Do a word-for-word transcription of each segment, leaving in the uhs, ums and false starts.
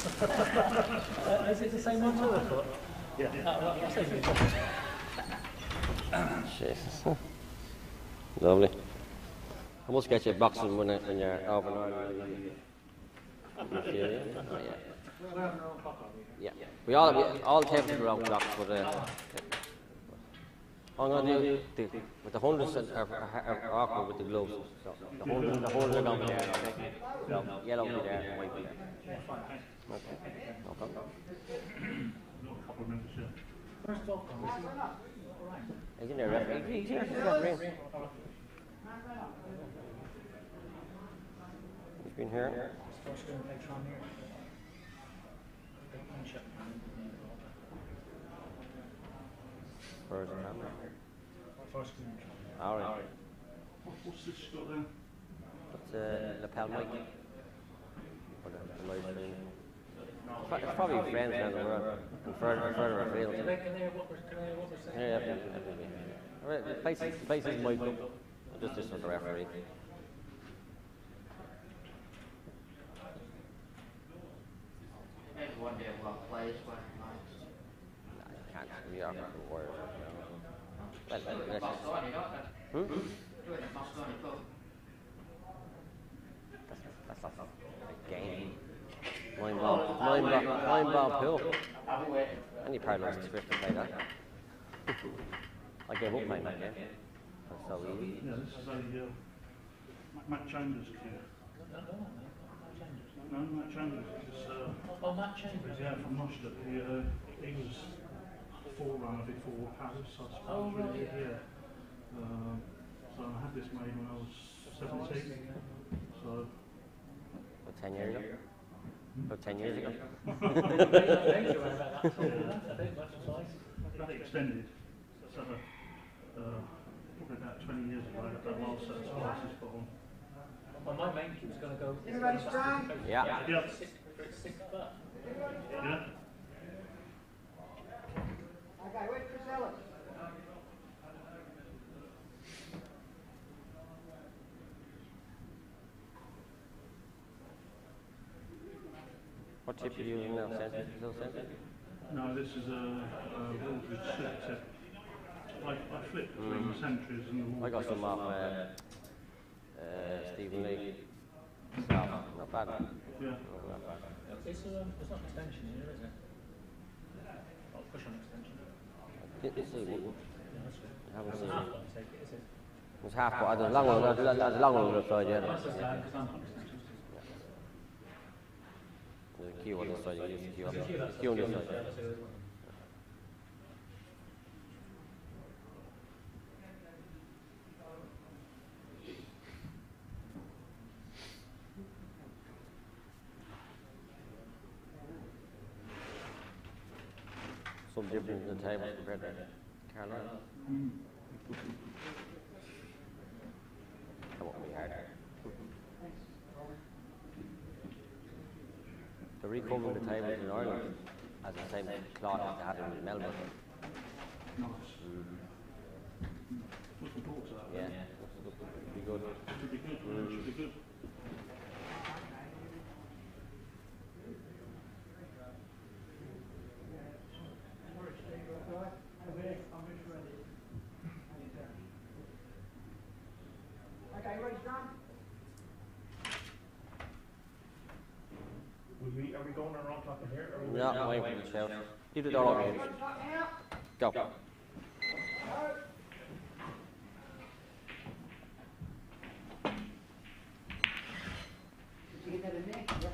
uh, is it the same one too? Yeah. Oh, right, I'll say Jesus. Lovely. I must get you boxing when, it, when you're over in Ireland. Yeah. Oh, yeah. Yeah. We all, we, all tables are out blocks, but uh, I'm going to do the, with the hundreds are, are, are awkward with the gloves. So the hundreds, the hundreds are going to be there. Okay? So yellow will be there, white will be there. Okay. No problem. First of all, He's in there, referee. He's here. He's referee. He's been here. First going to play Tron here. Where's the camera? First going to Tron. All right. What's this got there? That's a uh, lapel mic. For the, the live stream. It's probably friends around the world. And further, further afield. Can I hear what we're saying? Yeah, yeah, yeah. The place is, the place is mic'd up. Just this for the referee. Maybe one day we'll have plays when No, you can't. We are fucking warriors. Well, well, it's let's Boston, just... you know that? Hmm? Do it in Boston Club. That's, that's not a game. Nine ball, nine ball, nine ball pool. I'll be waiting. Any parallels to Swift to play that. I gave up playing that game. That's so easy. Yeah, this is a uh, Matt Chambers cue. No, no, no, Matt Chambers. No, Matt Chambers. Is, uh, Oh, Matt Chambers. yeah, from Nostra. He, uh, he was forerunner before Paris, I suppose. Oh, right. Yeah. Um, so I had this made when I was seventeen. So. About ten years ago. About ten years ago. That extended. So, uh, probably about twenty years ago, I had that last set of spices put on. Well, my main cue is going to go. Everybody strong? Yeah. Yeah. Six, six butt. Yeah. Okay, wait for Ellis. What tip are you using now? Centre? Still centre? No, this is a, a Waldridge slip tip. I, I flip between Mm. the centuries and the I Waldridge. got some off uh, uh, Stephen Lee. So, not bad. Yeah. Not bad. It's, um, it's not an extension here, is it? Not push on extension. It, it's, it, Yeah, that's good. I haven't It's seen half it. one, take it, is it? It's half, but there's a long one, there's there's a long one on the side, yeah. That's just that, because I'm on extension. There's a queue on this side, you can use the queue on There's a queue, the that's queue on the this queue, side. yeah, that's the other one. Some difference in the tables compared to Carolina. Mm. That won't be hard. They're recovering the tables in Ireland as the same cloth as they had in Melbourne. Nice. Mm. Looking forward to that. Yeah, then. should be good. Should be good. Mm. Should be good. Okay, ready, strong? We, are we going around talking here? Or are we No, wait for the shout. Keep the door open. Go. Did you get that in there? Yep.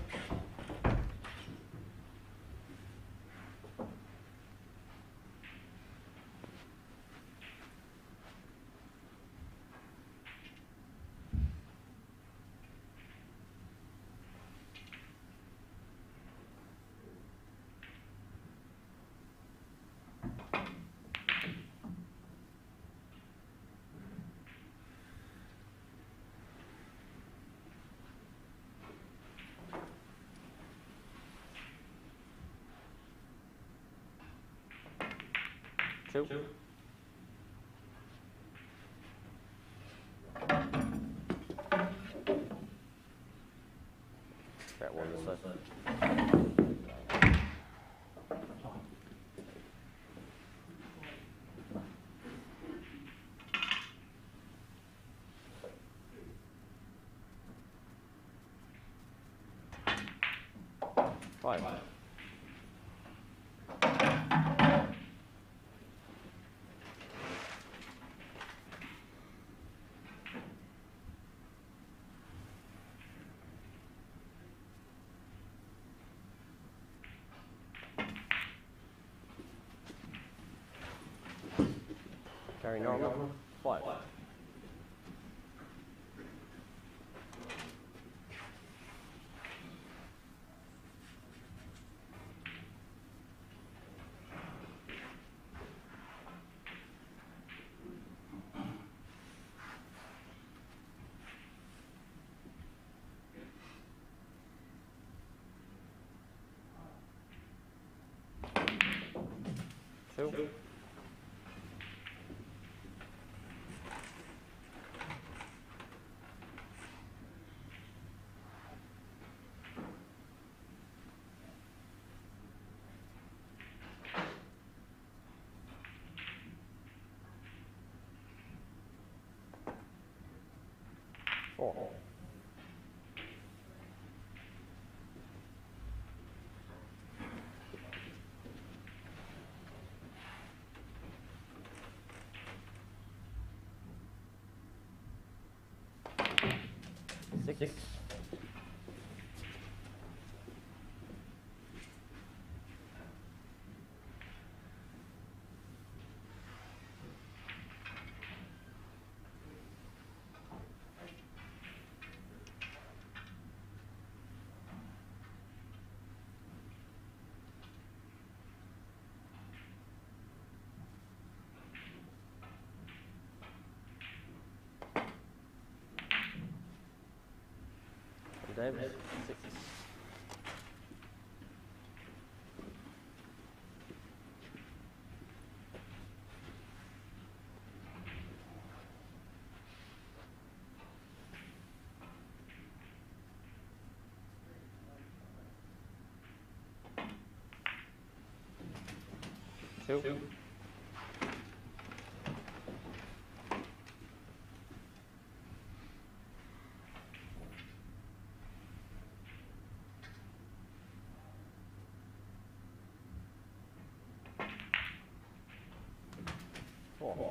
Two. That one this side. Five. Carry normal. Five. Two. Two. Four. Six. Six. Davis. Six. Two. Two. Four.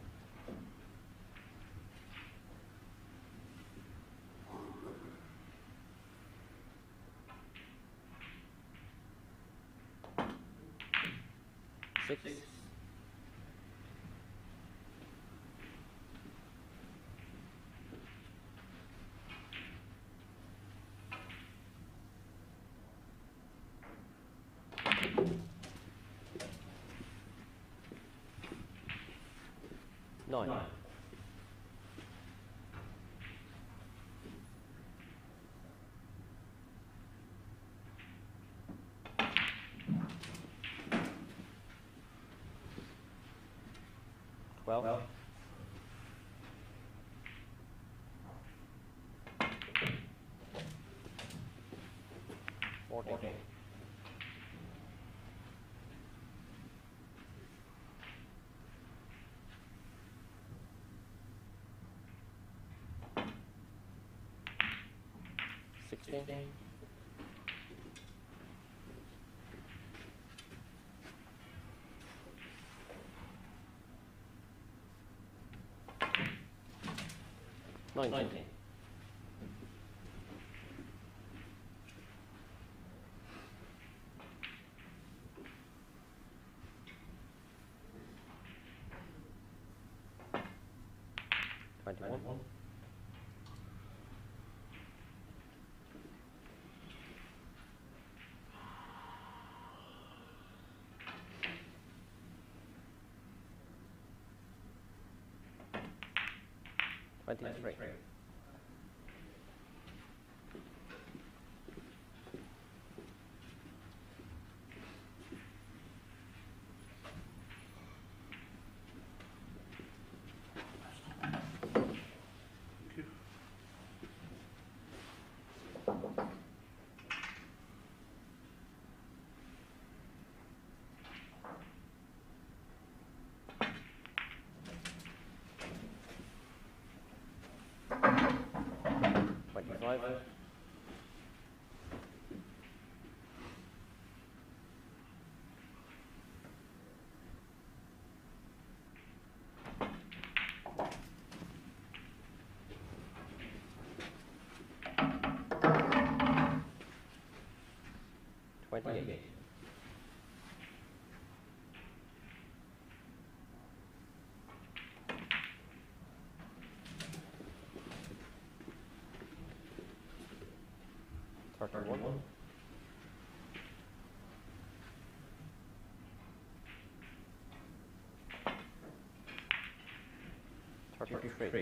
Six. Six. Nine. Nine. Twelve. Twelve. Fourteen. Fourteen. Sixteen. Nineteen. Nineteen. Twenty-one. Twenty-three. Twenty-five. twenty-eight. Thirty-one. Thirty-three.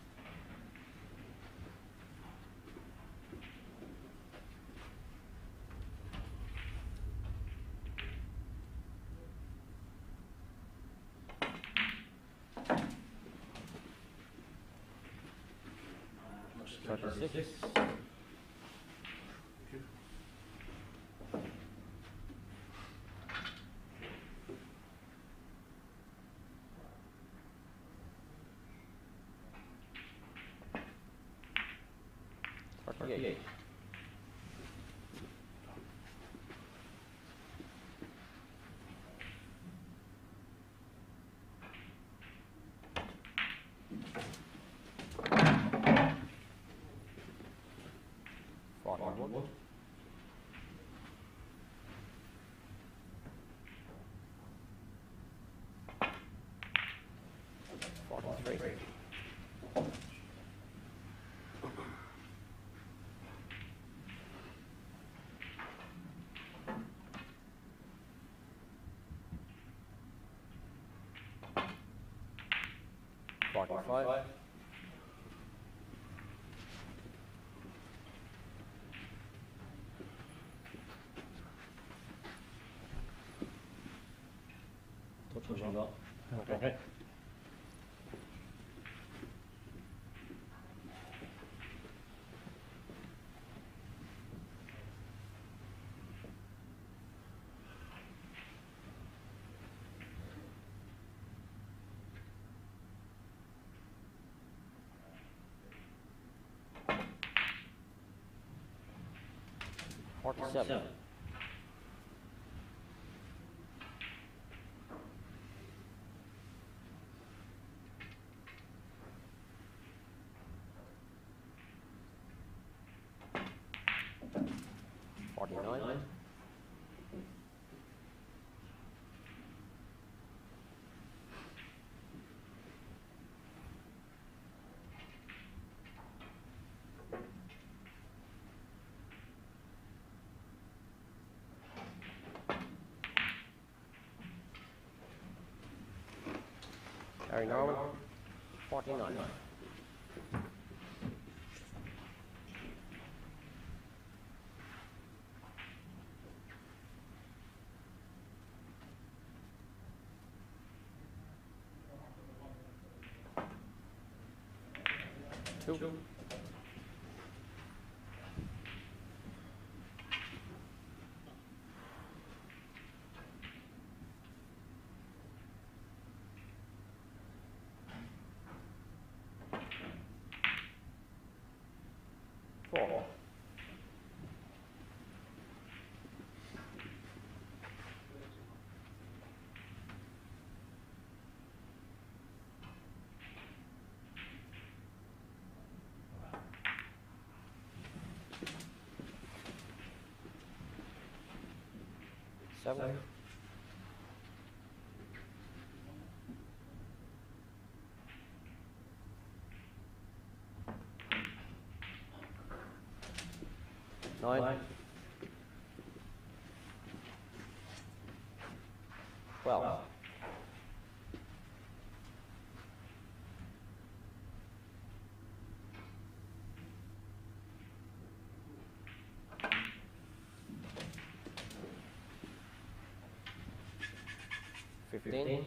Thirty-six. Thirty-eight. Forty-one. Forty-three. Forty-five. Touch on that. Okay. Forty-seven. Forty-nine. Carry Norman. Forty-nine. Two. Four. Seven. Nine. Twelve. Fifteen.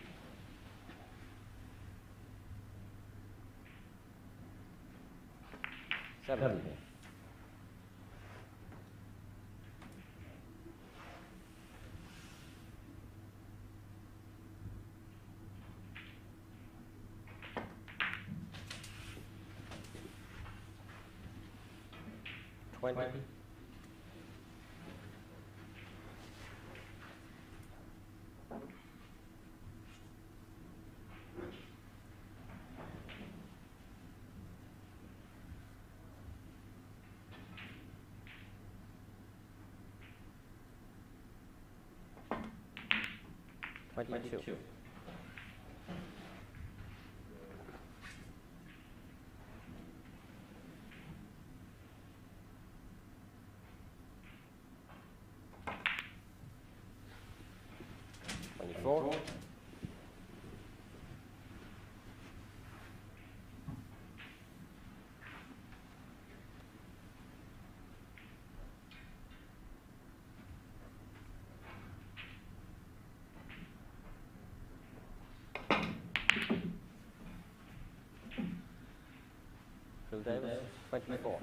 Seventeen. Twenty. twenty-two. Twenty-four. Phil Davis, twenty-four.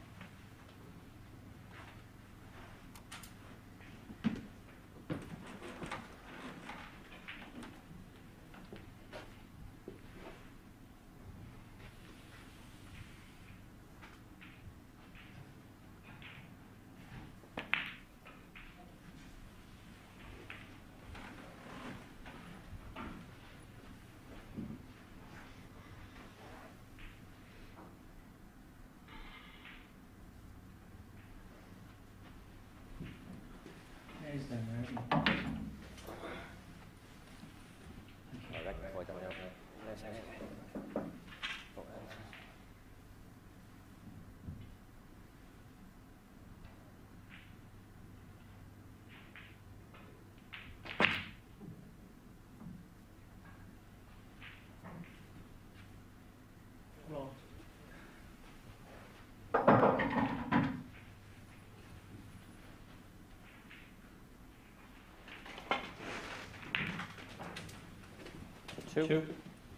Yeah, he's down there, isn't he? I reckon before I don't know. Nice hand. Oh, that's- Right. Two. Two.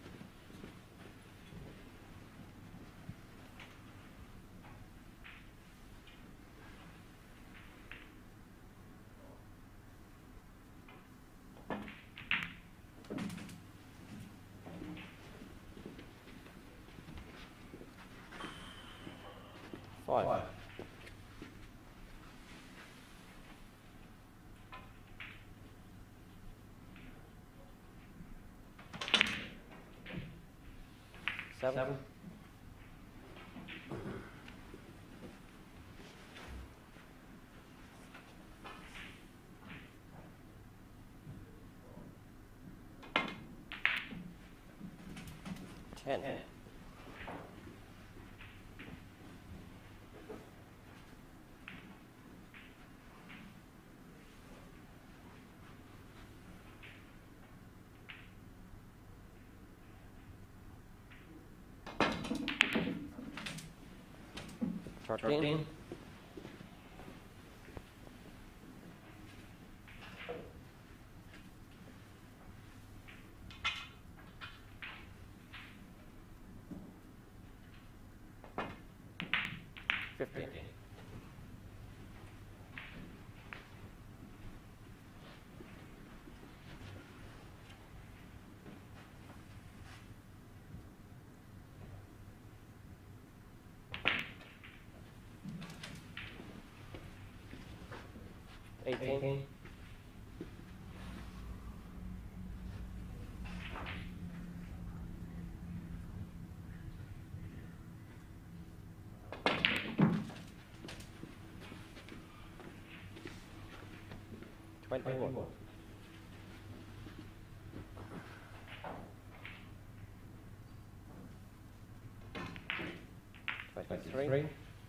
Five. Five. Seven. Seven. Ten. Ten. Thirteen. Thirteen. Fifteen. Eighteen. Eighteen. Twenty-one. Twenty-three. Three.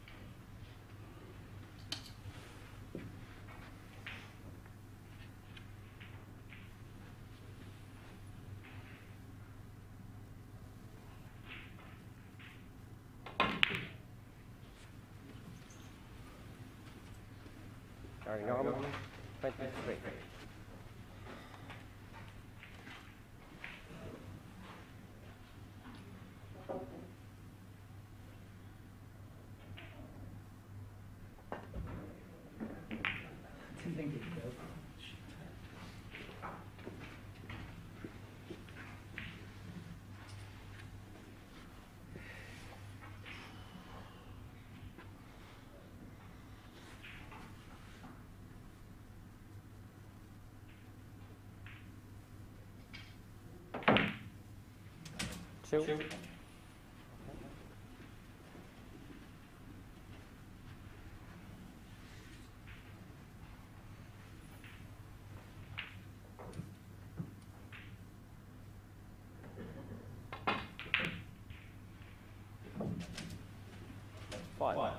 Gary Norman. Twenty-three. Didn't think it'd go. Two. Two. Five. Five.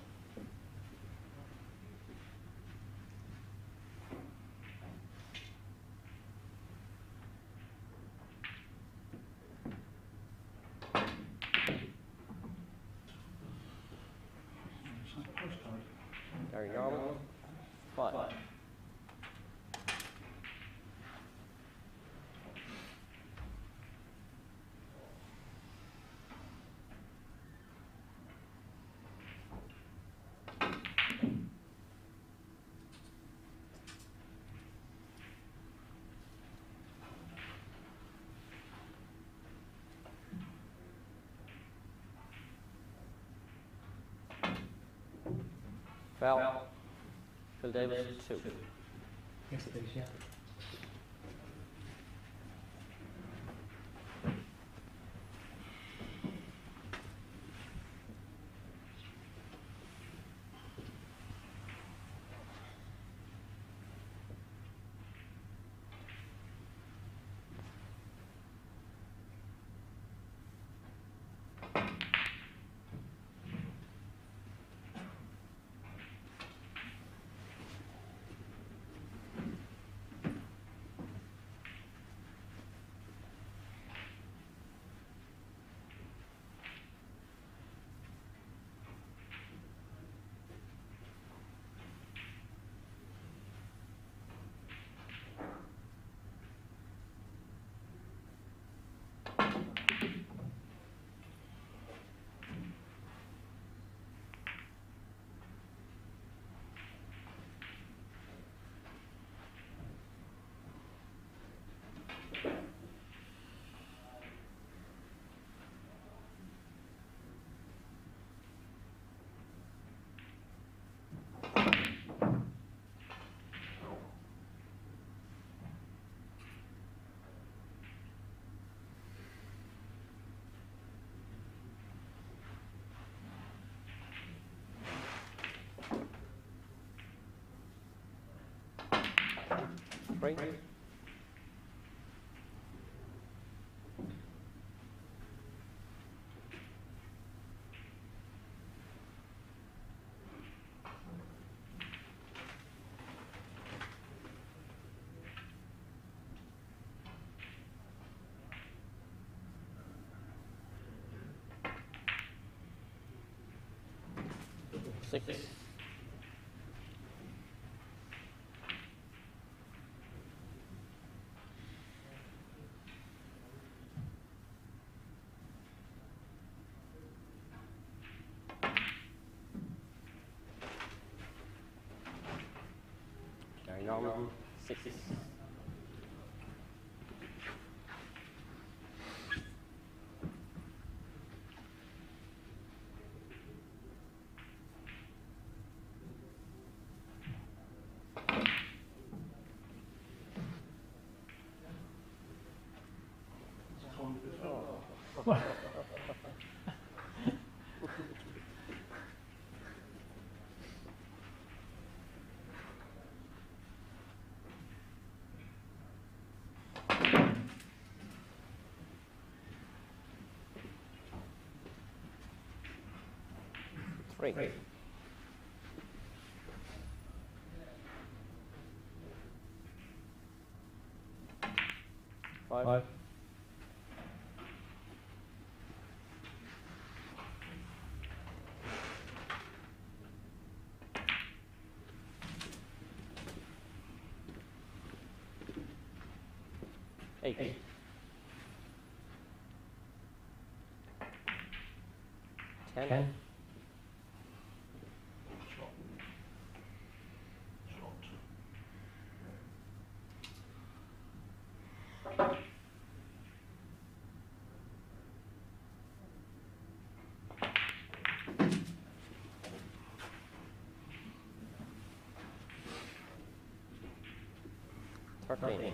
It's like postcode. Gary Norman. Five. Five. Foul. Foul. Phil Davis, two. Yes, it is, yeah. Three. Six. Gary Norman, six. Three. Three. Five. Five. Eight. Eight. Ten. Ten. Shot. Shot. Thirteen. Thirteen.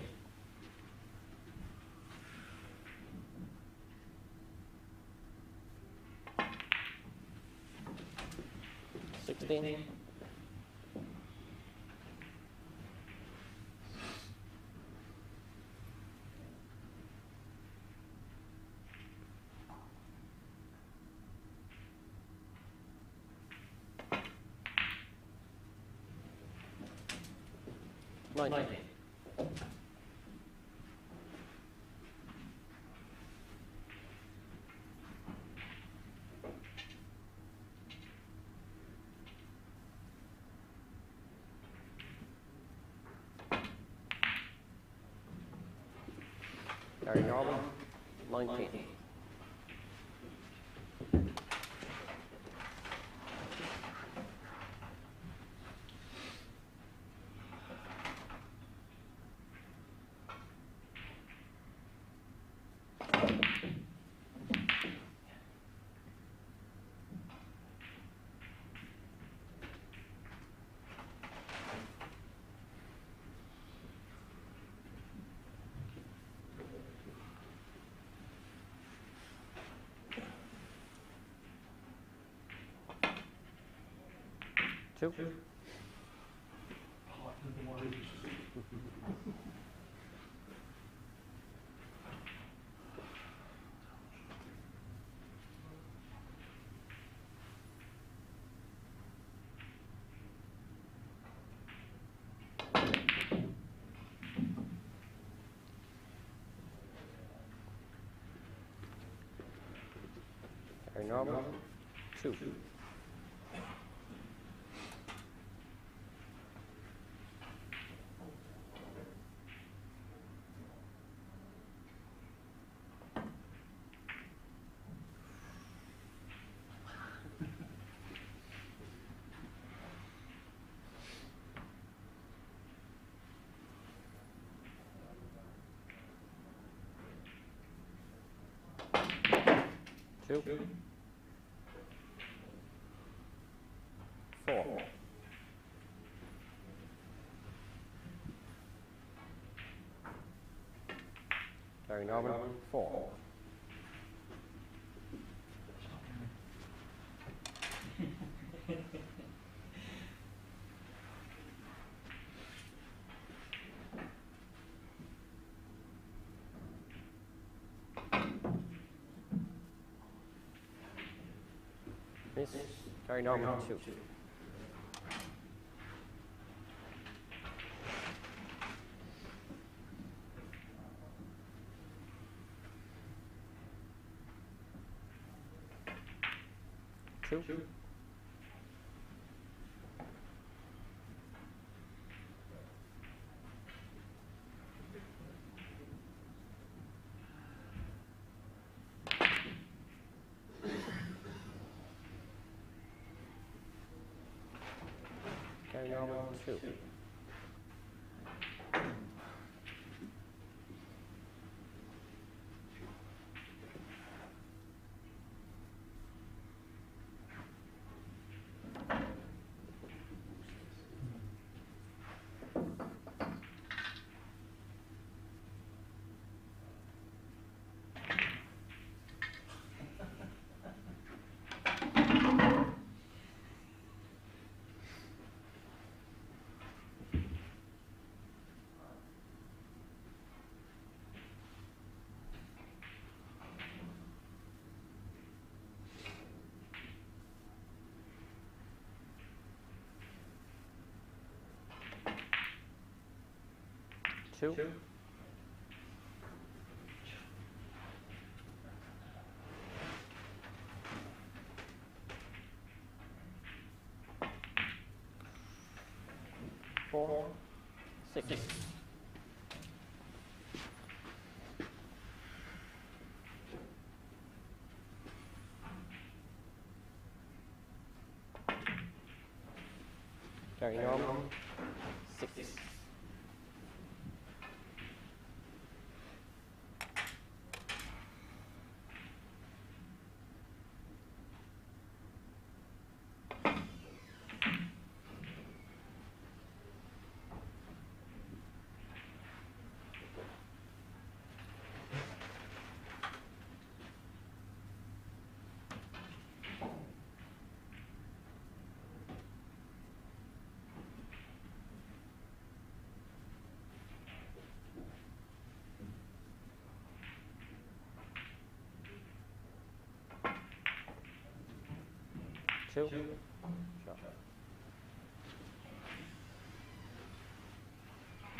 Sixteen. nineteen. Gary Norman, nineteen. Two. Gary Norman, two. Two. Four. Gary Norman, four. Miss. Gary Norman, two. Two. Two. Gary Norman, two. Two. Two. Four. Six. Six. Gary Norman, six. Two. Two. Shot.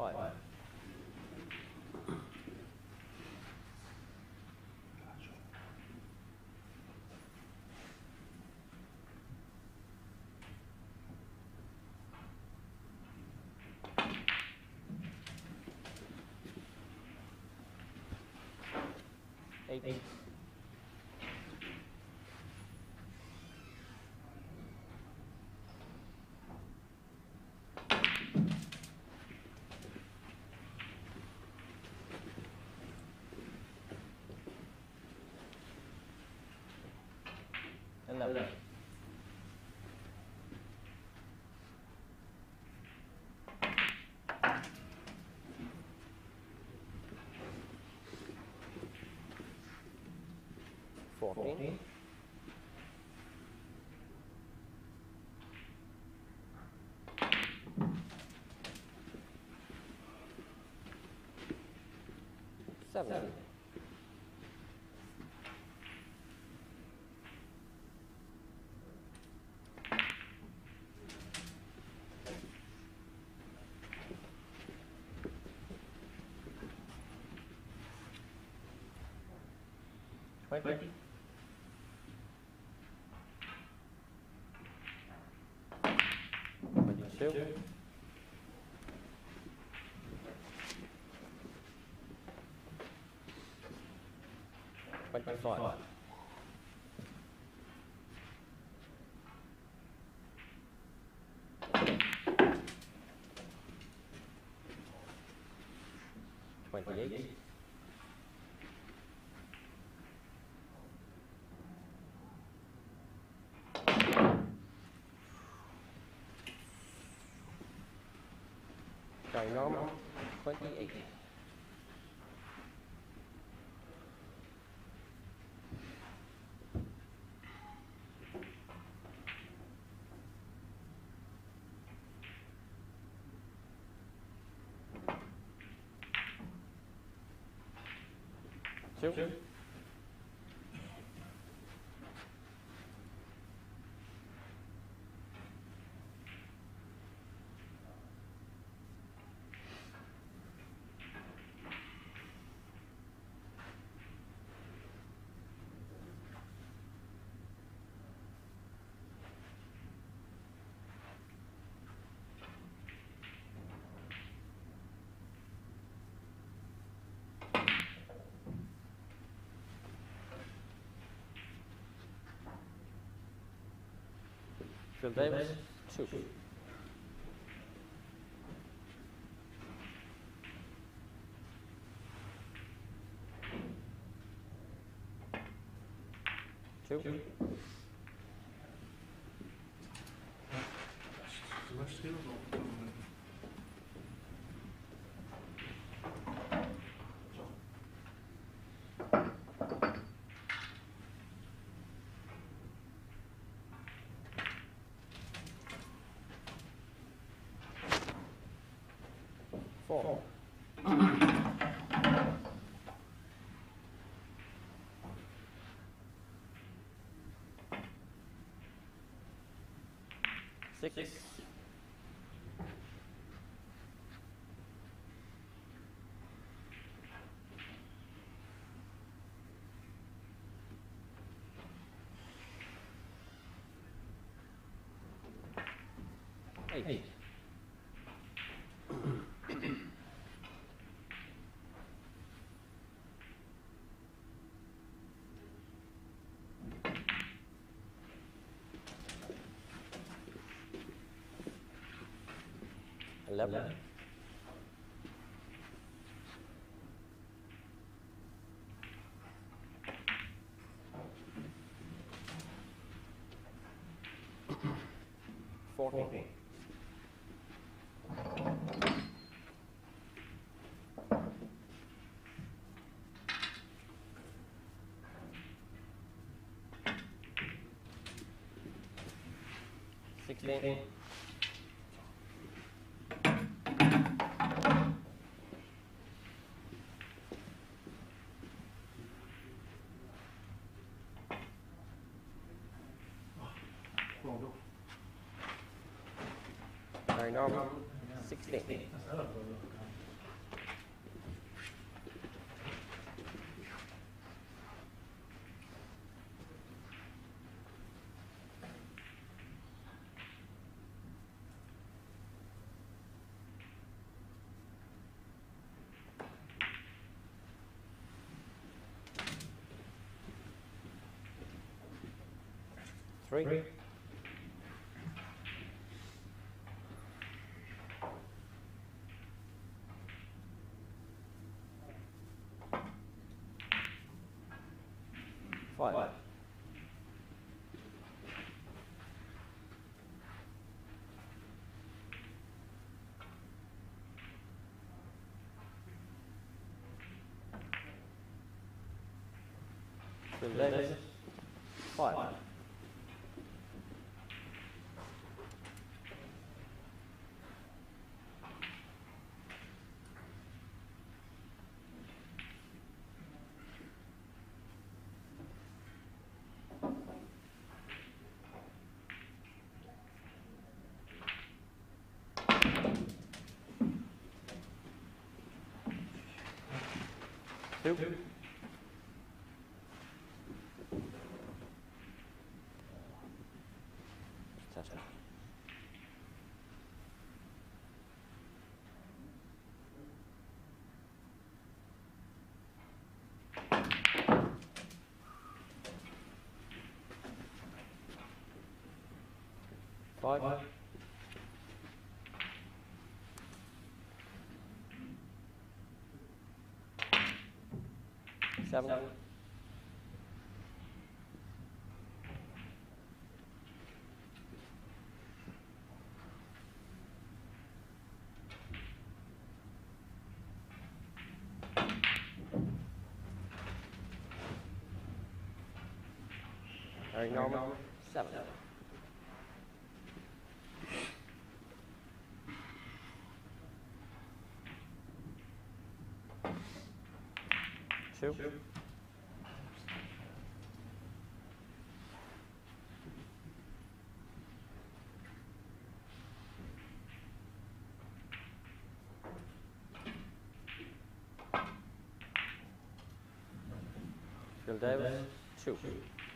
Eight. Eight. Eleven. Fourteen. Seven. Twenty. Twenty-two. Twenty-five. Twenty-eight. Sorry, normal. Twenty-eight. Two. Two. Phil Davis, two. Two. Two. Left skills or dominant? Four. Six. Six. Eight. Eight. Eleven. Eleven. Fourteen. Fourteen. Sixteen. Very normal. Sixteen. That's another one. Three. Three. Five. Five. Davis. Five. Five. Two. Two. Test it. Five. Five. Seven. Seven. Very normal. Seven. Seven. Two. Two. Phil Davis. Two. Two.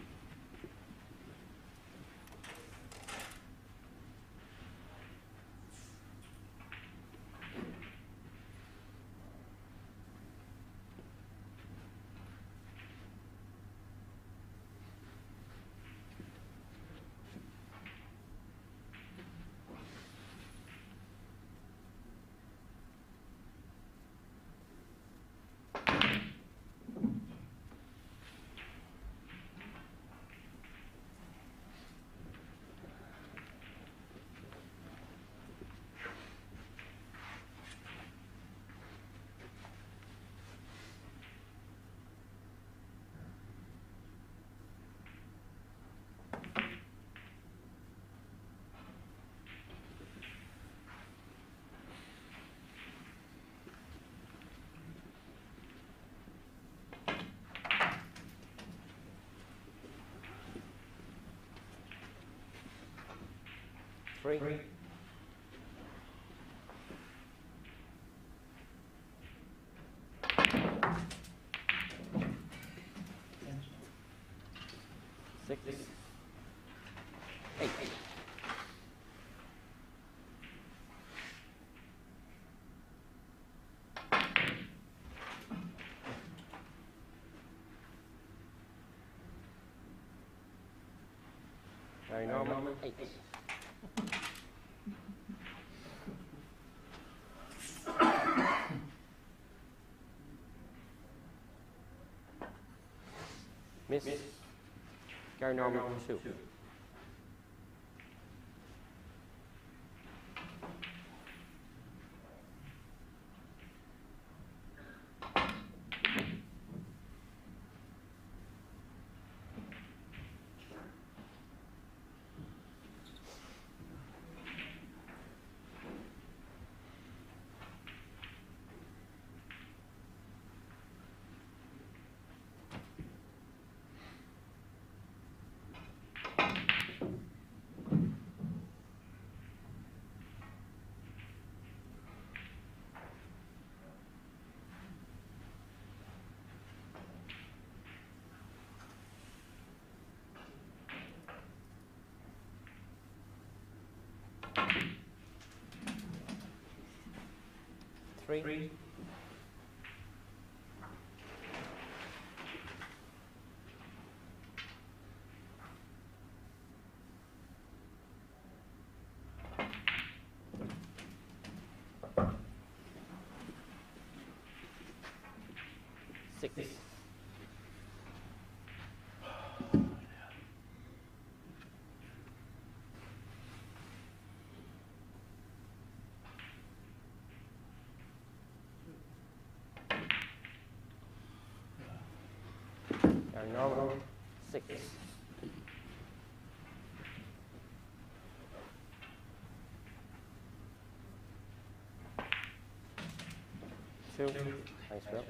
Three. Three. Six. Six. Eight. Eight. Very normal. Eight. Eight. Miss. Miss. Gary Norman, Norman two. two. Three. Three. six. Our normal, six. Two. Nice rep.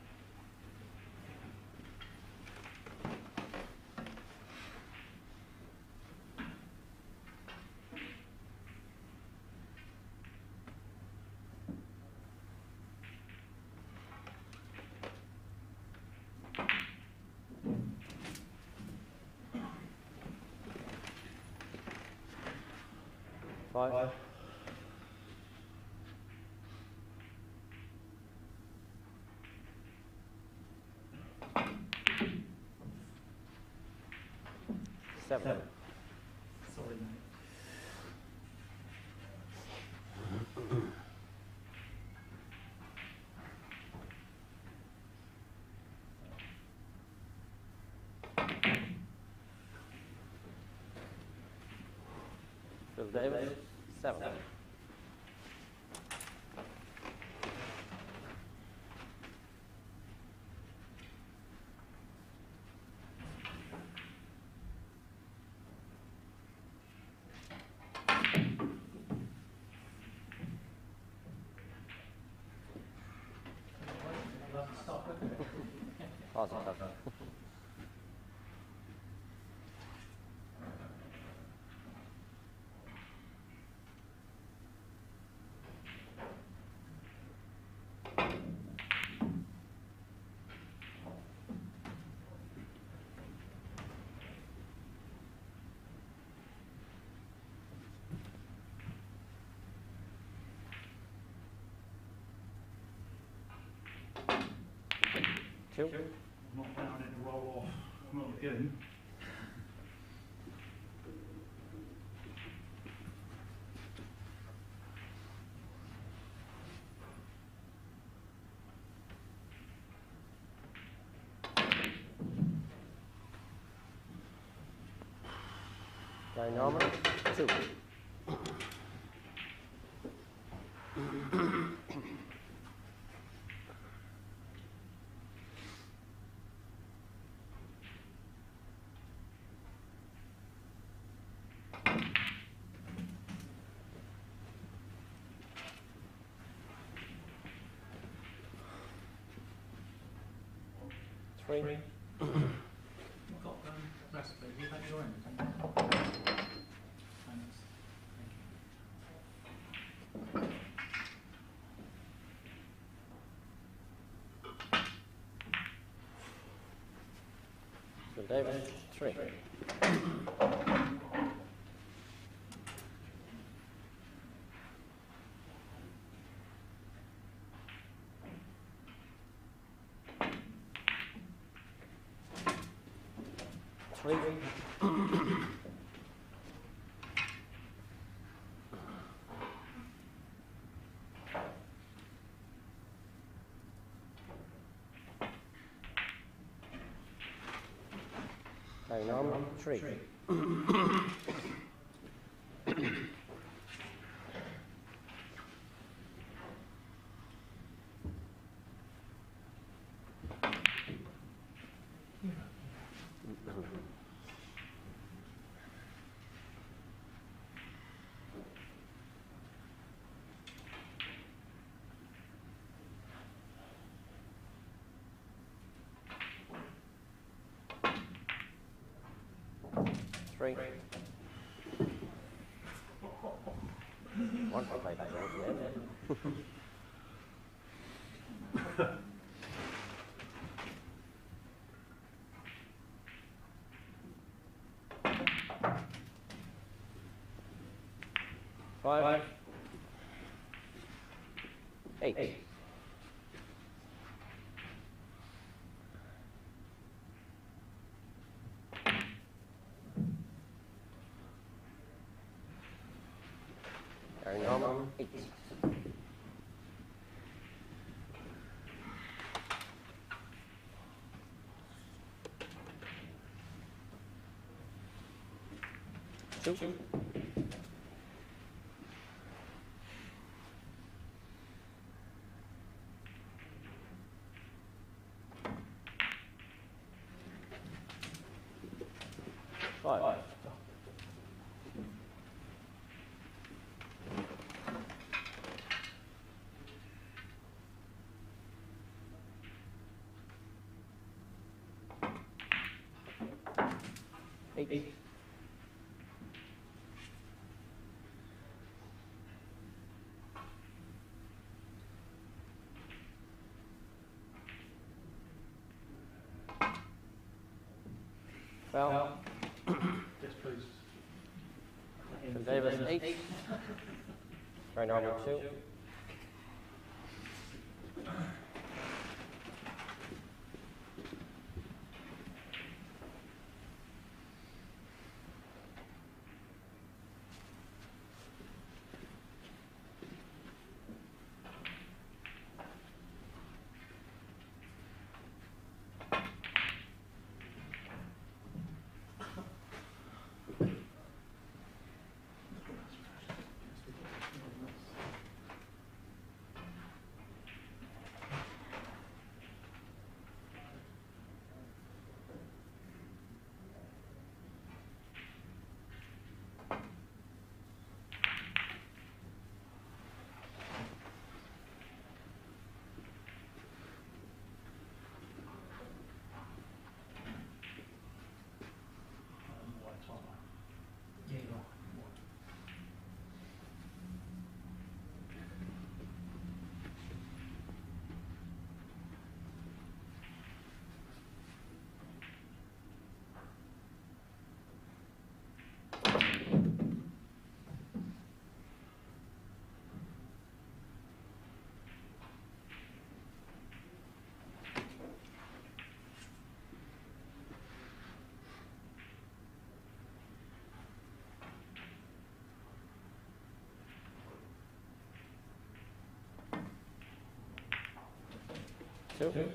Five. Five. Seven. Seven. Sorry, mate. Phil Davis, seven. Seven. Stop with it. Positive. Two. I'm not allowing it to roll off. Not again. Our normal, two. Three. Three. I've got um, recipe. You had your end. Thanks. Phil Davis, three. Three. Our normal, three. Three. One play back there. Five. Five. Eight. Eight. Our normal, eight. Two. Five. Eight. Eight. Foul. Yes, please. From Davis, eight. Try normal two. Yeah, you are. Two. Two.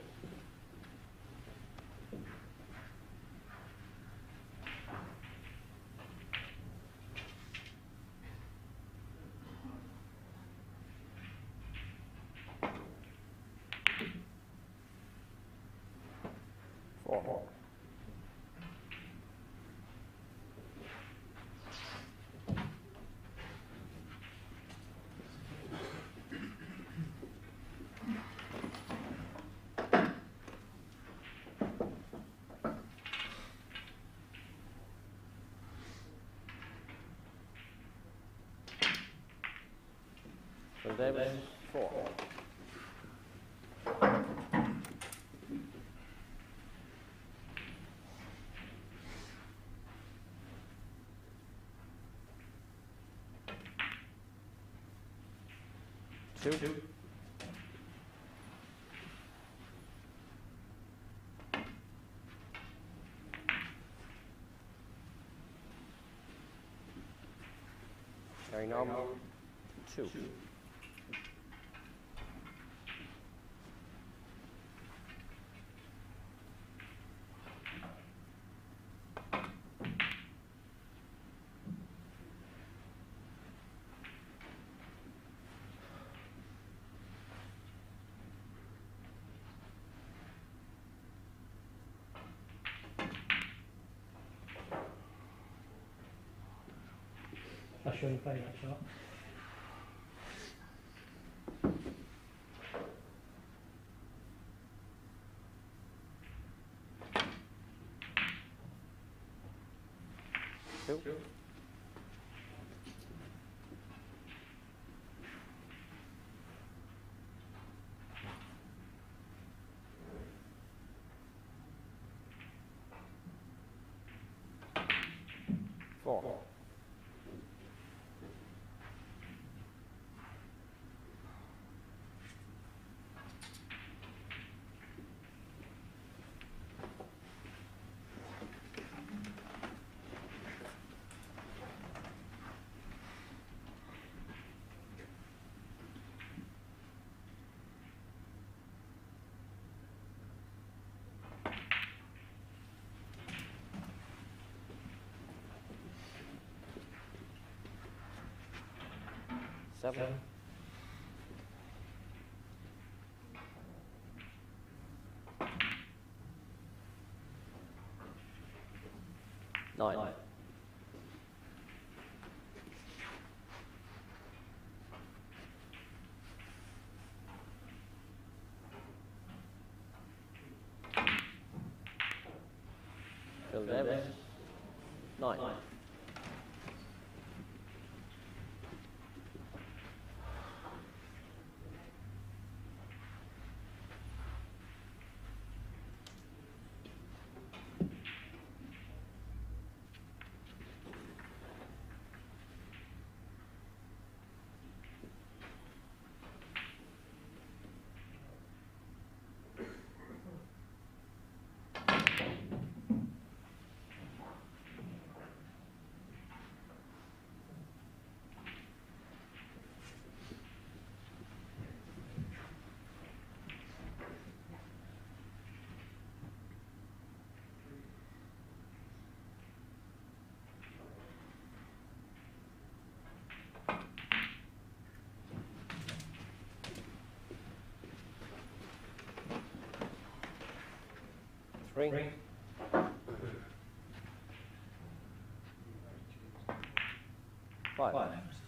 Four. From Davis, four. Two. Two. Very normal. Two. Two. I'll show you play that shot. Two. Two. Four. Four. Seven. Nine. Nine. Phil Davis. Nine. Nine. Three. Three. Five. Five.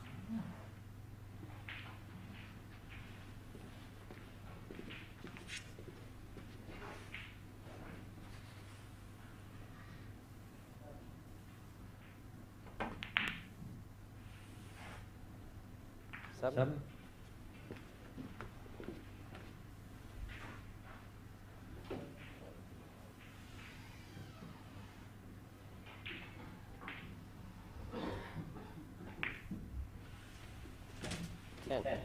Seven. Seven. Ten. Ten.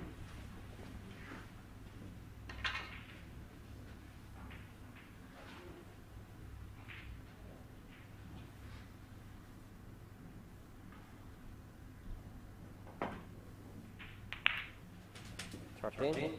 Thirteen.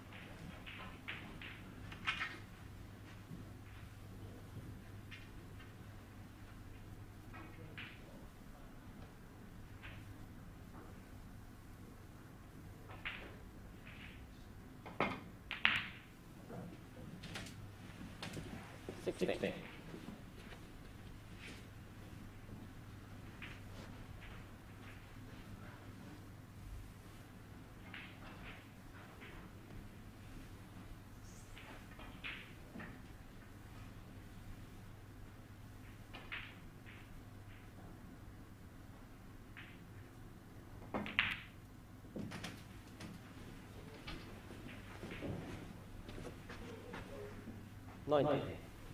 Sixteen. Sixteen. Nineteen.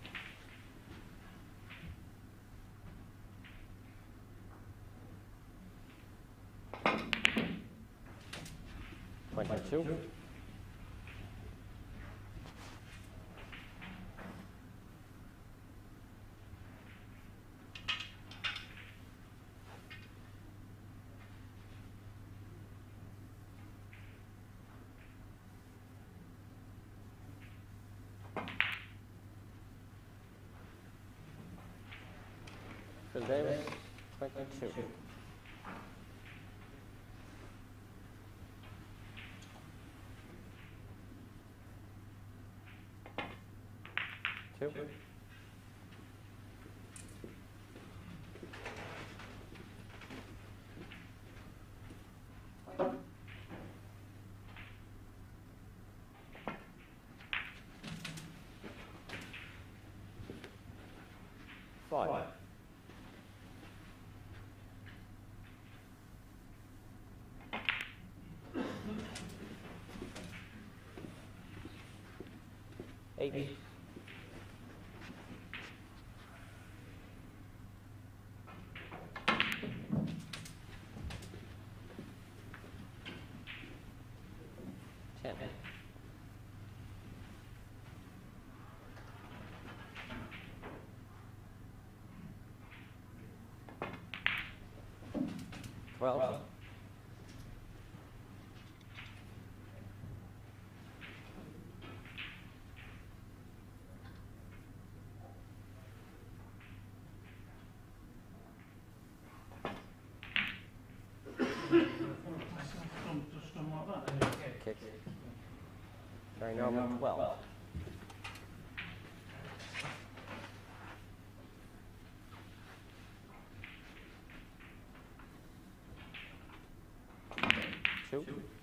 Twenty-two. Phil Davis, twenty-two. Two. Two. Five. Five. Eight. Eight. Ten. Twelve. Twelve. I'm Very normal, twelve. Two.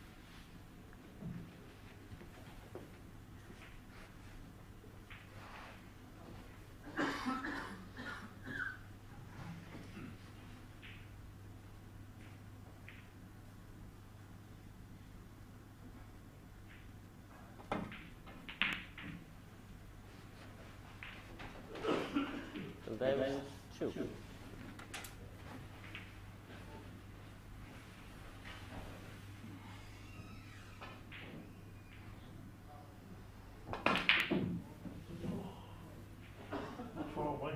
Bill Davis, two. Far away.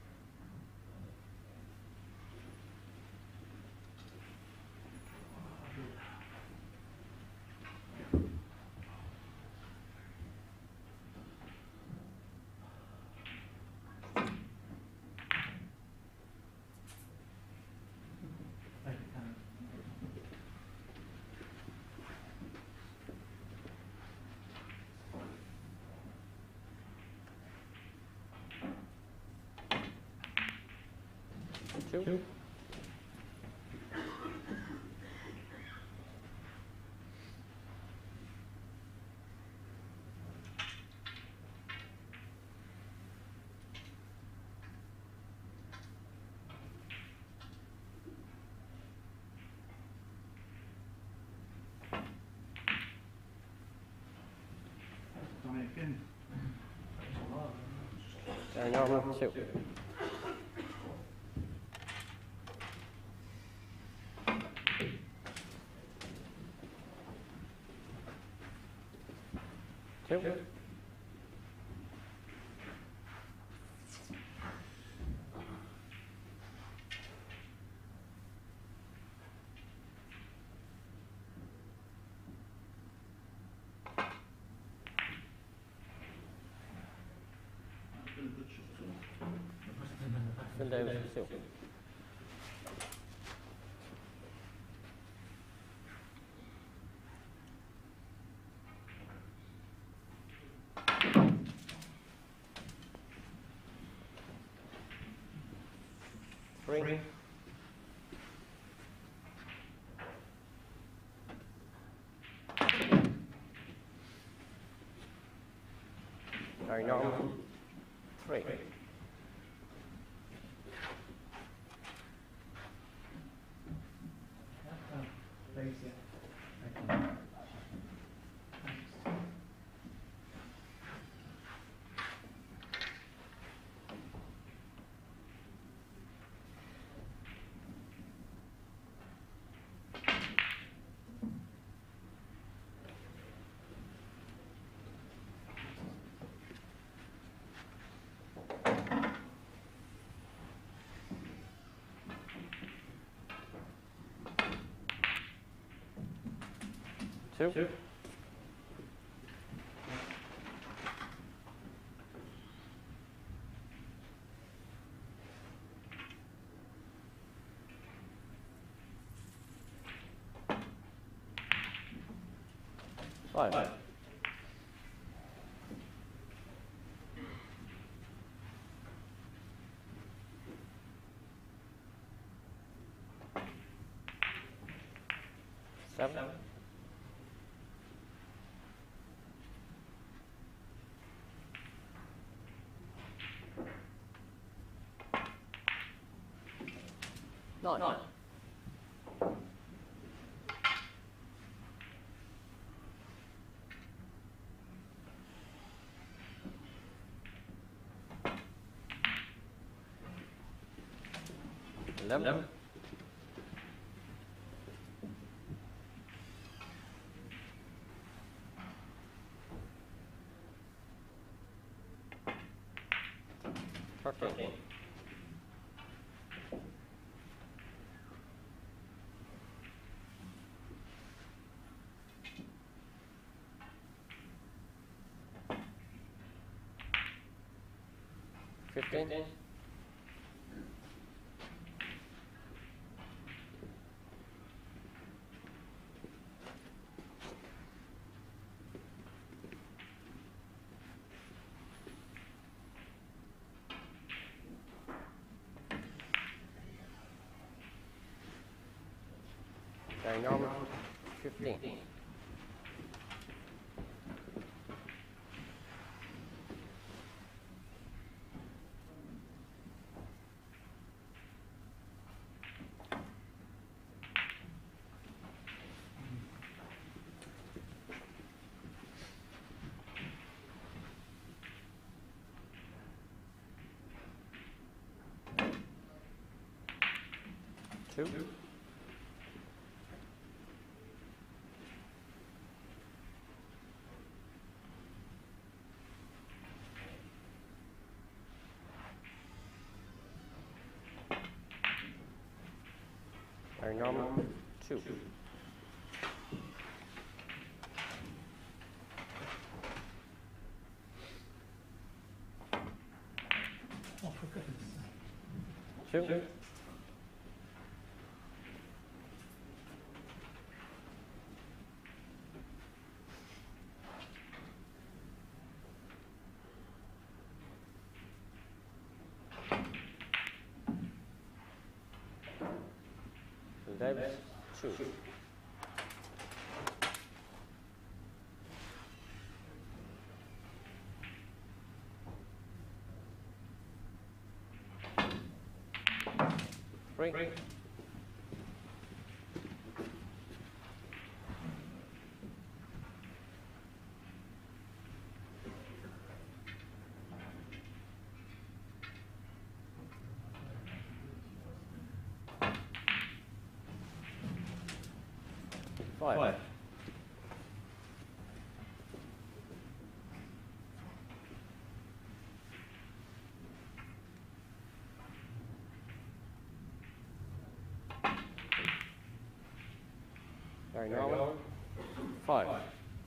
Make it count. Two. Two. Done it again. Very normal, two. Two. That's been a good shot too. Must have been in the back. Bill Davis, two. Three. Very normal. Three. Yeah, please, yeah. Thank you. Two. Two. Five. Five. Seven. Seven. Nine. Nine. Eleven. Eleven. Thirteen. Thirteen. Fifteen. Fifteen. Very normal. fifteen. Two. Very normal. Two. Oh, for goodness sake. Two. Davis, two. Three. Three. Five. Five. Very normal. Five. Five.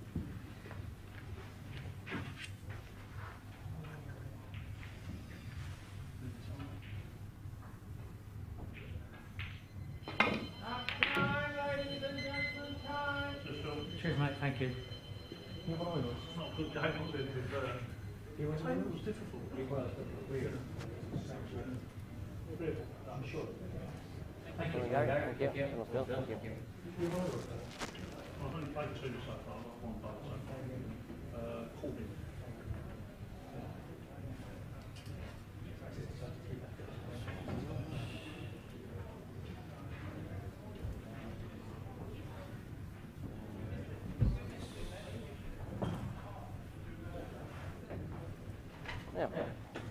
Cheers, mate. Thank you. It's not a good game, was it? But, uh, You want the table was difficult. It was, but weird. I'm sure. Thank you. Thank you. Thank you. Thank you. Thank you. I've only played two so far, I've got one player so far. Uh, Corbin. Yeah.